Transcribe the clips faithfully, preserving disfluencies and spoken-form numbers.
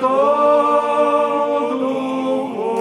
Святого Духу.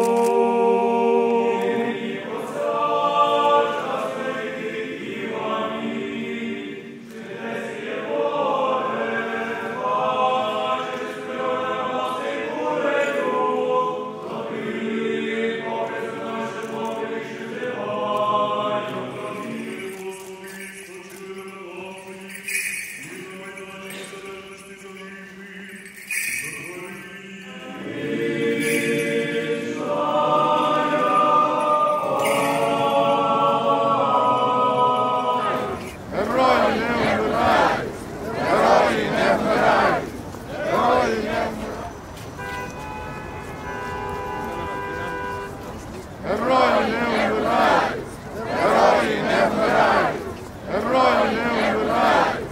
Герої не вмирають! Герої не вмирають! Герої не вмирають!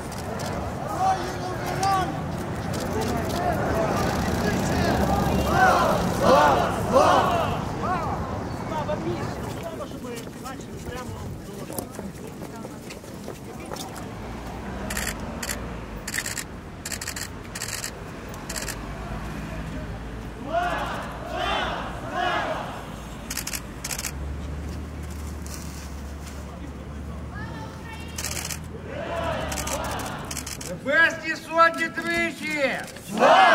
Слава! Слава! Слава! Слава місці! Слава, щоб ви бачили прямо до... Небесні сотні тричі! Слава!